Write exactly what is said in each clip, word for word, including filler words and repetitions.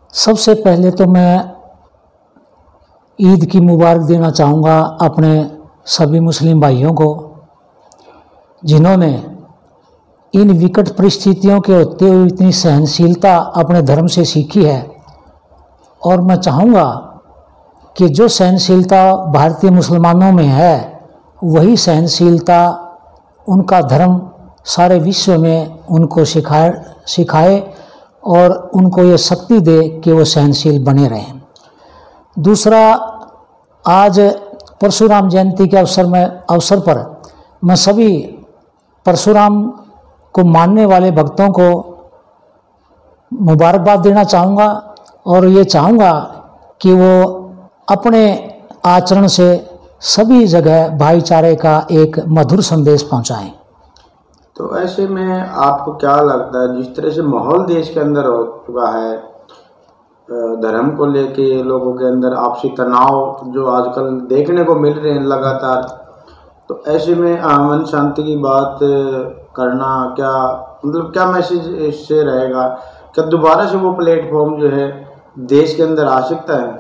सबसे पहले तो मैं ईद की मुबारक देना चाहूँगा अपने सभी मुस्लिम भाइयों को, जिन्होंने इन विकट परिस्थितियों के होते हुए इतनी सहनशीलता अपने धर्म से सीखी है। और मैं चाहूँगा कि जो सहनशीलता भारतीय मुसलमानों में है, वही सहनशीलता उनका धर्म सारे विश्व में उनको सिखाए सिखाए और उनको ये शक्ति दे कि वो सहनशील बने रहें। दूसरा, आज परशुराम जयंती के अवसर में अवसर पर मैं सभी परशुराम को मानने वाले भक्तों को मुबारकबाद देना चाहूँगा और ये चाहूँगा कि वो अपने आचरण से सभी जगह भाईचारे का एक मधुर संदेश पहुँचाएं। तो ऐसे में आपको क्या लगता है, जिस तरह से माहौल देश के अंदर हो चुका है धर्म को लेके, लोगों के अंदर आपसी तनाव जो आजकल देखने को मिल रहे हैं लगातार, तो ऐसे में अमन शांति की बात करना क्या मतलब क्या मैसेज इससे रहेगा? क्या दोबारा से वो प्लेटफॉर्म जो है देश के अंदर आ सकता है?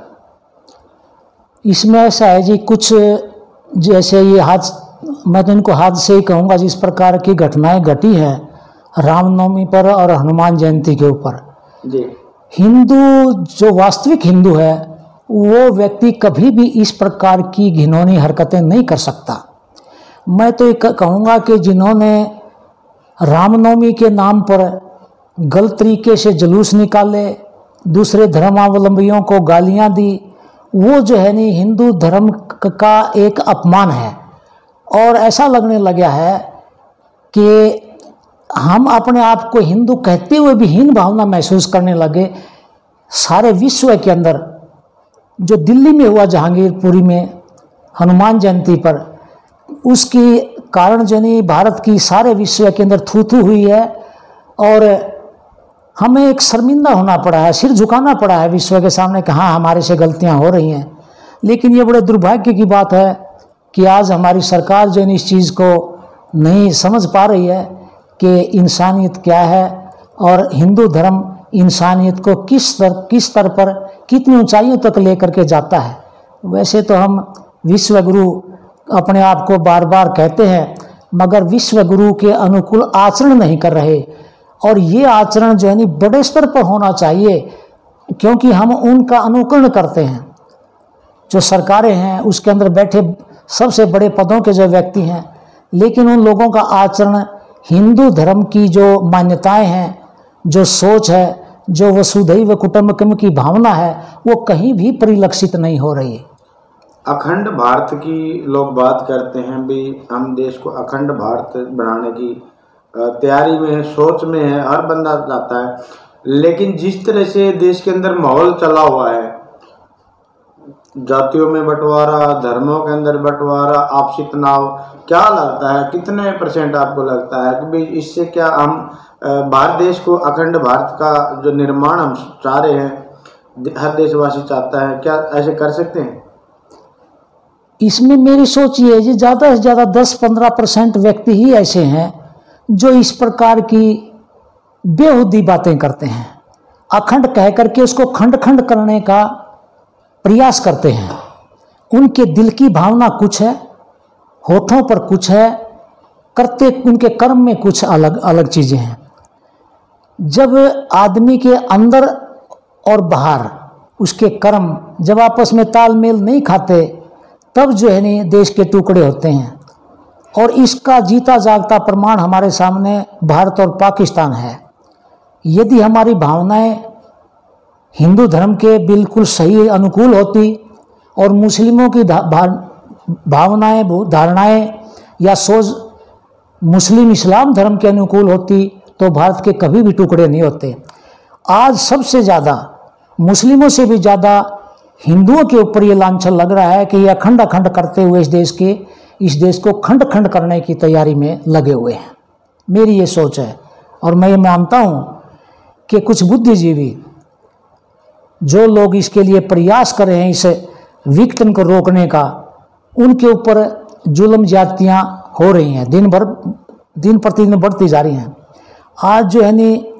इसमें ऐसा है जी, कुछ जैसे ये हाथ मैं तो इनको हादसे ही कहूँगा, जिस प्रकार की घटनाएं घटी है रामनवमी पर और हनुमान जयंती के ऊपर जी, हिंदू जो वास्तविक हिंदू है वो व्यक्ति कभी भी इस प्रकार की घिनौनी हरकतें नहीं कर सकता। मैं तो ये कहूँगा कि जिन्होंने रामनवमी के नाम पर गलत तरीके से जुलूस निकाले, दूसरे धर्मावलंबियों को गालियाँ दी, वो जो है नहीं हिंदू धर्म का एक अपमान है। और ऐसा लगने लगा है कि हम अपने आप को हिंदू कहते हुए भी हीन भावना महसूस करने लगे। सारे विश्व के अंदर जो दिल्ली में हुआ जहांगीरपुरी में हनुमान जयंती पर, उसकी कारण जो नहीं भारत की सारे विश्व के अंदर थू थू हुई है और हमें एक शर्मिंदा होना पड़ा है, सिर झुकाना पड़ा है विश्व के सामने कि हाँ हमारे से गलतियां हो रही हैं। लेकिन ये बड़े दुर्भाग्य की बात है कि आज हमारी सरकार जो इस चीज़ को नहीं समझ पा रही है कि इंसानियत क्या है और हिंदू धर्म इंसानियत को किस स्तर किस स्तर पर कितनी ऊंचाइयों तक लेकर के जाता है। वैसे तो हम विश्व गुरु अपने आप को बार बार कहते हैं, मगर विश्व गुरु के अनुकूल आचरण नहीं कर रहे। और ये आचरण जो है नहीं बड़े स्तर पर होना चाहिए, क्योंकि हम उनका अनुकरण करते हैं। जो सरकारें हैं उसके अंदर बैठे सबसे बड़े पदों के जो व्यक्ति हैं, लेकिन उन लोगों का आचरण हिंदू धर्म की जो मान्यताएं हैं, जो सोच है, जो वसुधैव कुटुंबकम की भावना है, वो कहीं भी परिलक्षित नहीं हो रही है। अखंड भारत की लोग बात करते हैं भी, हम देश को अखंड भारत बनाने की तैयारी में है, सोच में है, हर बंदा चाहता है। लेकिन जिस तरह से देश के अंदर माहौल चला हुआ है, जातियों में बंटवारा, धर्मों के अंदर बंटवारा, आपसी तनाव, क्या लगता है कितने परसेंट आपको लगता है कि भाई इससे क्या हम भारत देश को अखंड भारत का जो निर्माण हम चाह रहे हैं, हर देशवासी चाहता है, क्या ऐसे कर सकते हैं? इसमें मेरी सोच ये है जी, ज़्यादा से ज़्यादा दस पंद्रह परसेंट व्यक्ति ही ऐसे हैं जो इस प्रकार की बेहुदी बातें करते हैं, अखंड कह करके उसको खंड खंड करने का प्रयास करते हैं। उनके दिल की भावना कुछ है, होठों पर कुछ है, करते उनके कर्म में कुछ अलग अलग चीज़ें हैं। जब आदमी के अंदर और बाहर उसके कर्म जब आपस में तालमेल नहीं खाते, तब जो है नहीं देश के टुकड़े होते हैं। और इसका जीता जागता प्रमाण हमारे सामने भारत और पाकिस्तान है। यदि हमारी भावनाएं हिंदू धर्म के बिल्कुल सही अनुकूल होती और मुस्लिमों की भावनाएं धारणाएं या सोच मुस्लिम इस्लाम धर्म के अनुकूल होती, तो भारत के कभी भी टुकड़े नहीं होते। आज सबसे ज़्यादा मुस्लिमों से भी ज़्यादा हिंदुओं के ऊपर ये लांछन लग रहा है कि ये अखंड अखंड करते हुए इस देश के इस देश को खंड खंड करने की तैयारी में लगे हुए हैं। मेरी ये सोच है और मैं ये मानता हूँ कि कुछ बुद्धिजीवी जो लोग इसके लिए प्रयास कर रहे हैं इस विघटन को रोकने का, उनके ऊपर जुल्म ज्यादतियाँ हो रही हैं, दिन भर दिन प्रतिदिन बढ़ती जा रही हैं। आज जो है नी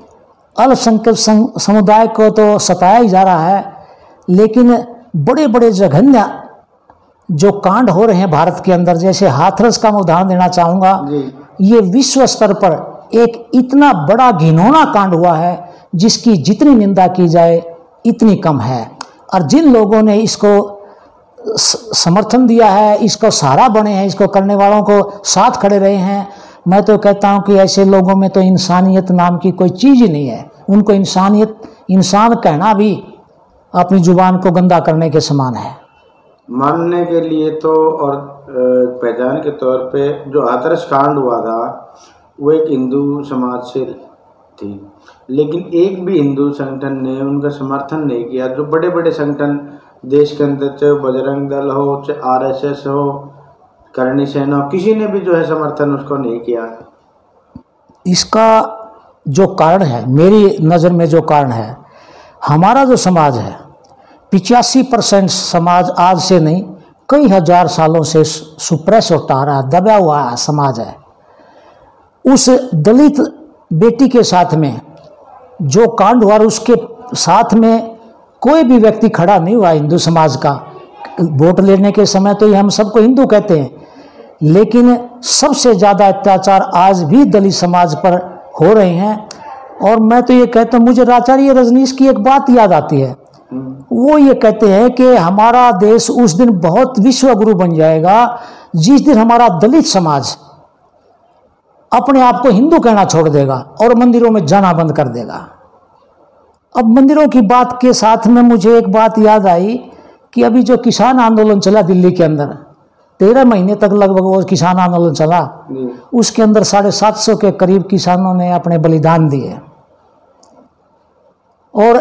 अल्पसंख्यक समुदाय को तो सताया ही जा रहा है, लेकिन बड़े बड़े जघन्य जो कांड हो रहे हैं भारत के अंदर, जैसे हाथरस का मैं उदाहरण देना चाहूँगा। ये विश्व स्तर पर एक इतना बड़ा घिनौना कांड हुआ है जिसकी जितनी निंदा की जाए इतनी कम है। और जिन लोगों ने इसको समर्थन दिया है, इसको सहारा बने हैं, इसको करने वालों को साथ खड़े रहे हैं, मैं तो कहता हूं कि ऐसे लोगों में तो इंसानियत नाम की कोई चीज़ ही नहीं है। उनको इंसानियत, इंसान कहना भी अपनी जुबान को गंदा करने के समान है। मानने के लिए तो और पहचान के तौर पे जो हाथरस कांड हुआ था वो एक हिंदू समाज से थी, लेकिन एक भी हिंदू संगठन ने उनका समर्थन नहीं किया। जो बड़े बड़े संगठन देश के अंदर, चाहे बजरंग दल हो, चाहे आरएसएस हो, करणी सेना हो, किसी ने भी जो है समर्थन उसको नहीं किया। इसका जो कारण है, मेरी नज़र में जो कारण है, हमारा जो समाज है, पिचासी परसेंट समाज आज से नहीं कई हजार सालों से सुप्रेस होता आ रहा, दबा हुआ समाज है। उस दलित बेटी के साथ में जो कांड हुआ, उसके साथ में कोई भी व्यक्ति खड़ा नहीं हुआ हिंदू समाज का। वोट लेने के समय तो ये हम सबको हिंदू कहते हैं, लेकिन सबसे ज़्यादा अत्याचार आज भी दलित समाज पर हो रहे हैं। और मैं तो ये कहता हूँ, मुझे आचार्य रजनीश की एक बात याद आती है। वो ये कहते हैं कि हमारा देश उस दिन बहुत विश्व गुरु बन जाएगा जिस दिन हमारा दलित समाज अपने आप को हिंदू कहना छोड़ देगा और मंदिरों में जाना बंद कर देगा। अब मंदिरों की बात के साथ में मुझे एक बात याद आई कि अभी जो किसान आंदोलन चला दिल्ली के अंदर, तेरह महीने तक लगभग वो किसान आंदोलन चला, उसके अंदर साढ़े सात सौ के करीब किसानों ने अपने बलिदान दिए। और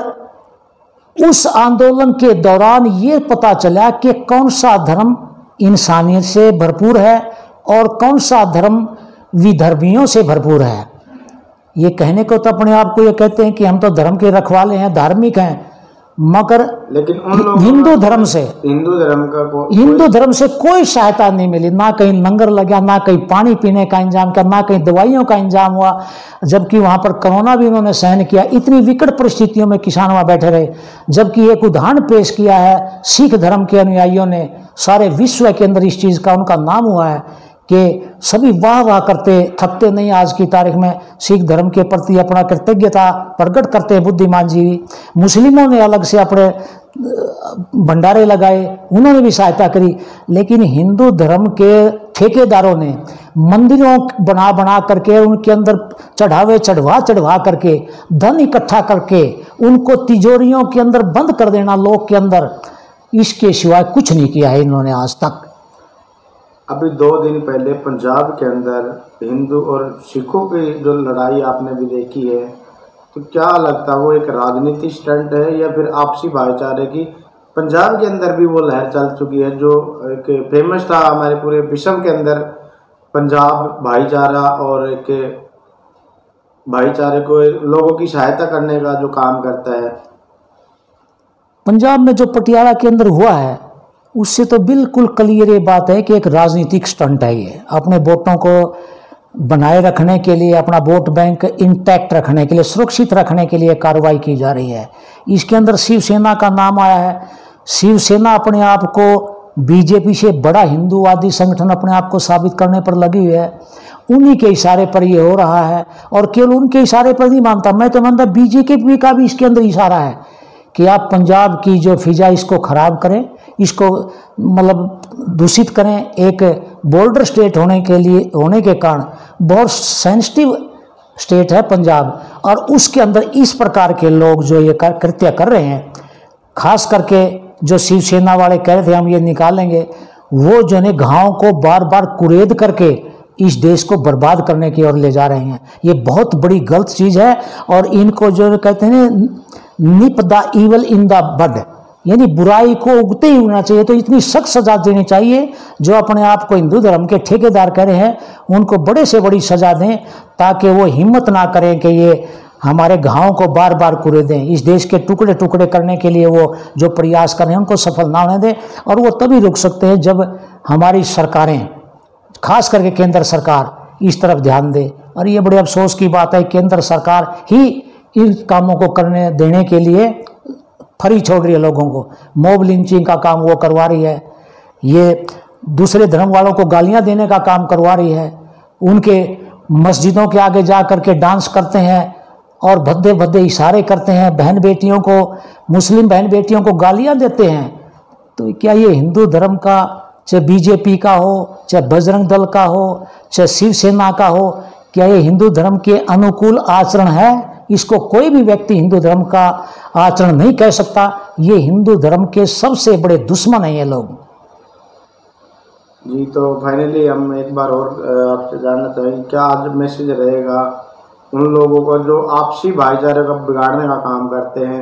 उस आंदोलन के दौरान ये पता चला कि कौन सा धर्म इंसानियत से भरपूर है और कौन सा धर्म विधर्मियों से भरपूर है। ये कहने को तो अपने आप को ये कहते हैं कि हम तो धर्म के रखवाले हैं, धार्मिक हैं, मगर लेकिन उन लोगों हिंदू धर्म से हिंदू धर्म का को, हिंदू धर्म से कोई सहायता नहीं मिली। ना कहीं लंगर लगा, ना कहीं पानी पीने का इंतजाम किया, ना कहीं दवाइयों का इंतजाम हुआ, जबकि वहाँ पर कोरोना भी उन्होंने सहन किया। इतनी विकट परिस्थितियों में किसान वहाँ बैठे रहे। जबकि एक उदाहरण पेश किया है सिख धर्म के अनुयायियों ने, सारे विश्व के अंदर इस चीज़ का उनका नाम हुआ है कि सभी वाह वाह करते थकते नहीं। आज की तारीख में सिख धर्म के प्रति अपना कृतज्ञता प्रकट करते हैं बुद्धिमान जी। मुस्लिमों ने अलग से अपने भंडारे लगाए, उन्होंने भी सहायता करी। लेकिन हिंदू धर्म के ठेकेदारों ने मंदिरों बना बना करके उनके अंदर चढ़ावे चढ़वा चढ़वा करके धन इकट्ठा करके उनको तिजोरियों के अंदर बंद कर देना लोग के अंदर, इसके सिवाय कुछ नहीं किया है इन्होंने आज तक। अभी दो दिन पहले पंजाब के अंदर हिंदू और सिखों की जो लड़ाई आपने भी देखी है, तो क्या लगता है वो एक राजनीतिक स्टंट है या फिर आपसी भाईचारे की? पंजाब के अंदर भी वो लहर चल चुकी है जो एक फेमस था हमारे पूरे विश्व के अंदर, पंजाब भाईचारा और एक भाईचारे को लोगों की सहायता करने का जो काम करता है। पंजाब में जो पटियाला के अंदर हुआ है उससे तो बिल्कुल क्लियर ये बात है कि एक राजनीतिक स्टंट है। ये अपने वोटों को बनाए रखने के लिए, अपना वोट बैंक इंटैक्ट रखने के लिए, सुरक्षित रखने के लिए कार्रवाई की जा रही है। इसके अंदर शिवसेना का नाम आया है। शिवसेना अपने आप को बीजेपी से बड़ा हिंदूवादी संगठन अपने आप को साबित करने पर लगी हुई है। उन्हीं के इशारे पर ये हो रहा है और केवल उनके इशारे पर नहीं मानता, मैं तो मानता बीजेपी का भी इसके अंदर इशारा है कि आप पंजाब की जो फिजा इसको खराब करें, इसको मतलब दूषित करें। एक बॉर्डर स्टेट होने के लिए होने के कारण बहुत सेंसिटिव स्टेट है पंजाब, और उसके अंदर इस प्रकार के लोग जो ये कृत्य कर रहे हैं, खास करके जो शिवसेना वाले कह रहे थे हम ये निकालेंगे, वो जो है घाव को बार बार कुरेद करके इस देश को बर्बाद करने की ओर ले जा रहे हैं। ये बहुत बड़ी गलत चीज़ है और इनको जो कहते हैं nip the evil in the bud, यानी बुराई को उगते ही होना चाहिए। तो इतनी सख्त सजा देनी चाहिए। जो अपने आप को हिंदू धर्म के ठेकेदार कह रहे हैं उनको बड़े से बड़ी सजा दें ताकि वो हिम्मत ना करें कि ये हमारे घावों को बार बार कुरे दें। इस देश के टुकड़े टुकड़े करने के लिए वो जो प्रयास कर रहे हैं उनको सफल ना होने दें। और वो तभी रुक सकते हैं जब हमारी सरकारें, खास करके केंद्र सरकार, इस तरफ ध्यान दे। और ये बड़े अफसोस की बात है, केंद्र सरकार ही इन कामों को करने देने के लिए फ्री छोड़ रही है लोगों को। मॉब लिंचिंग का काम वो करवा रही है, ये दूसरे धर्म वालों को गालियां देने का काम करवा रही है, उनके मस्जिदों के आगे जा कर के डांस करते हैं और भद्दे भद्दे इशारे करते हैं, बहन बेटियों को, मुस्लिम बहन बेटियों को गालियां देते हैं। तो क्या ये हिंदू धर्म का, चाहे बीजेपी का हो, चाहे बजरंग दल का हो, चाहे शिवसेना का हो, क्या ये हिंदू धर्म के अनुकूल आचरण है? इसको कोई भी व्यक्ति हिंदू धर्म का आचरण नहीं कह सकता। ये हिंदू धर्म के सबसे बड़े दुश्मन हैं ये लोग। जी, तो फाइनली हम एक बार और आपसे जानना चाहेंगे, क्या आज मैसेज रहेगा उन लोगों को जो आपसी भाईचारे को बिगाड़ने का काम करते हैं?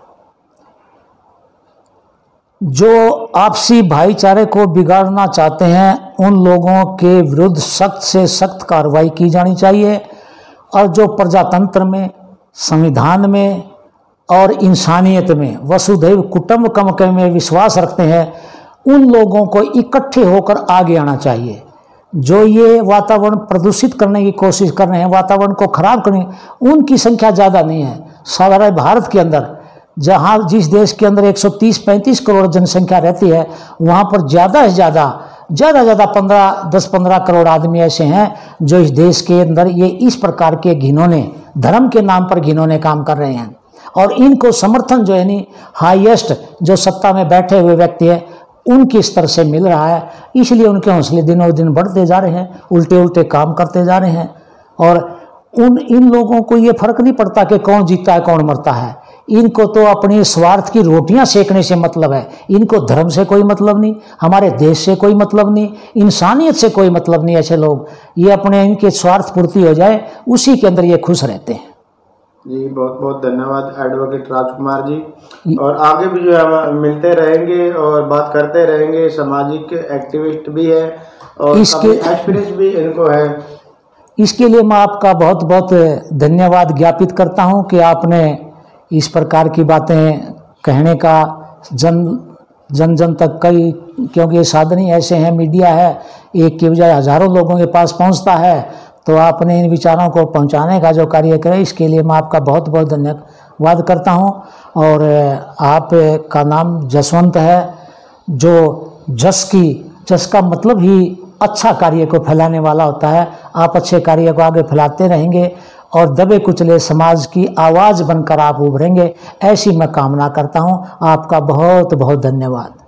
जो आपसी भाईचारे को बिगाड़ना चाहते हैं उन लोगों के विरुद्ध सख्त से सख्त कार्रवाई की जानी चाहिए, और जो प्रजातंत्र में, संविधान में और इंसानियत में, वसुधैव कुटुंबकम में विश्वास रखते हैं, उन लोगों को इकट्ठे होकर आगे आना चाहिए। जो ये वातावरण प्रदूषित करने की कोशिश कर रहे हैं, वातावरण को खराब करने, उनकी संख्या ज़्यादा नहीं है। साधारण भारत के अंदर, जहाँ जिस देश के अंदर एक सौ तीस पैंतीस करोड़ जनसंख्या रहती है, वहाँ पर ज़्यादा से ज़्यादा ज़्यादा ज़्यादा पंद्रह दस पंद्रह करोड़ आदमी ऐसे हैं जो इस देश के अंदर ये इस प्रकार के घिनौने, धर्म के नाम पर घिनौने काम कर रहे हैं। और इनको समर्थन जो है नहीं, हाईएस्ट जो सत्ता में बैठे हुए व्यक्ति है उनके स्तर से मिल रहा है, इसलिए उनके हौसले दिनों दिन बढ़ते जा रहे हैं, उल्टे उल्टे काम करते जा रहे हैं। और उन इन लोगों को ये फर्क नहीं पड़ता कि कौन जीतता है कौन मरता है, इनको तो अपनी स्वार्थ की रोटियां सेकने से मतलब है। इनको धर्म से कोई मतलब नहीं, हमारे देश से कोई मतलब नहीं, इंसानियत से कोई मतलब नहीं। ऐसे लोग, ये अपने इनके स्वार्थ पूर्ति हो जाए उसी के अंदर ये खुश रहते हैं। जी, बहुत बहुत धन्यवाद एडवोकेट राजकुमार जी, और आगे भी जो है मिलते रहेंगे और बात करते रहेंगे। सामाजिक एक्टिविस्ट भी है और इसके एक्सपीरियंस भी इनको है। इसके लिए मैं आपका बहुत बहुत धन्यवाद ज्ञापित करता हूं कि आपने इस प्रकार की बातें कहने का जन जन जन तक कई, क्योंकि ये साधन ही ऐसे हैं, मीडिया है, एक के बजाय हजारों लोगों के पास पहुंचता है, तो आपने इन विचारों को पहुंचाने का जो कार्य करे, इसके लिए मैं आपका बहुत बहुत धन्यवाद करता हूं। और आप का नाम जसवंत है, जो जस की जस का मतलब ही अच्छा कार्य को फैलाने वाला होता है। आप अच्छे कार्य को आगे फैलाते रहेंगे और दबे कुचले समाज की आवाज़ बनकर आप उभरेंगे, ऐसी मैं कामना करता हूं। आपका बहुत बहुत धन्यवाद।